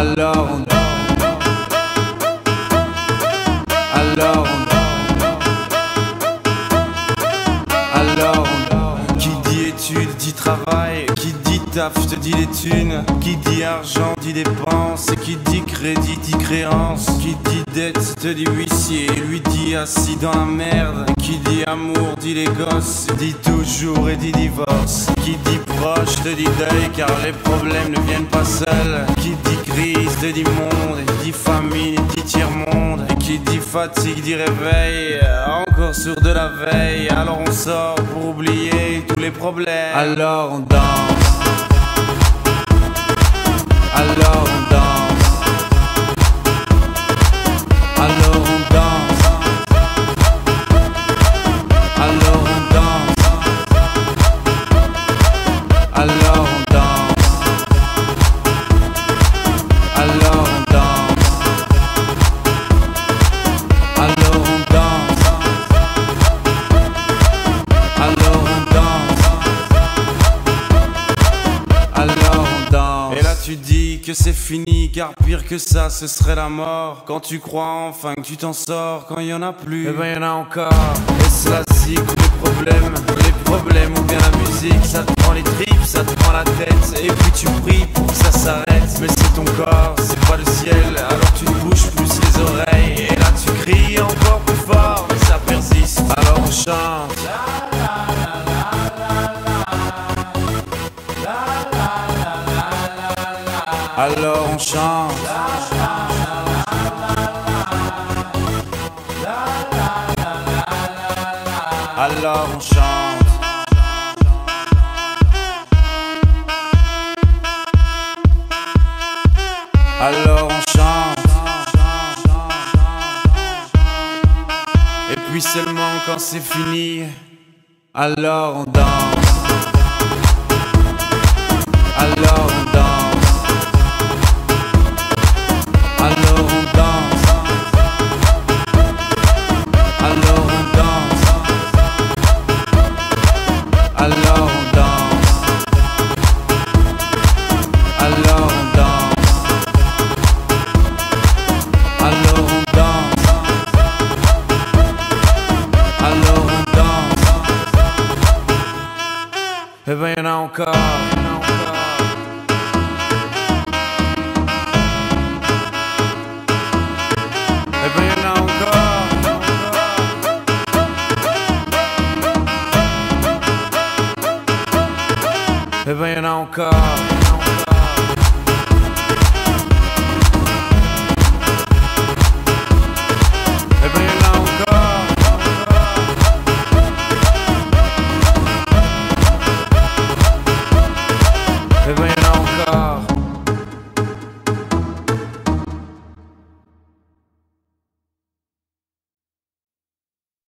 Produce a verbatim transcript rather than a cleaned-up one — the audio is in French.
Alors on Alors on Alors on Qui dit études dit travail, qui dit taf te dit les thunes, qui dit argent dit dépenses, qui dit crédit dit créance, qui dit dette te dit huissier, lui dit assis dans la merde, qui dit amour dit les gosses, dit toujours et dit divorce, qui dit proche te dit deuil car les problèmes ne viennent pas seuls, qui dit crise te dit monde, dit famine dit tiers-monde, et qui dit fatigue dit réveil, encore sur de la veille, alors on sort pour oublier tous les problèmes, alors on danse, alors on danse, alors on danse, alors on danse, alors on danse, alors on danse, alors on danse, alors on danse, alors on danse. Et là tu dis que c'est fini, car pire que ça ce serait la mort. Quand tu crois enfin que tu t'en sors, quand il y en a plus, eh ben y en a encore. Et cela c'est que les problèmes, les problèmes ou bien la musique, ça te prend les tripes, ça te prend la tête, et puis tu pries pour que ça s'arrête. Mais c'est ton corps, c'est pas le ciel, alors tu te bouges plus les oreilles, et là tu cries encore plus fort, mais ça persiste, alors on chante. Alors on chante. Alors on chante. Alors on chante. Et puis seulement quand c'est fini, alors on danse. Alors on danse. Alors on danse. Alors on danse. Alors on danse. Alors on danse. Alors on danse. Alors on danse. Eh ben y'en a encore. Eh ben y'en a encore. Eh ben y'en a encore.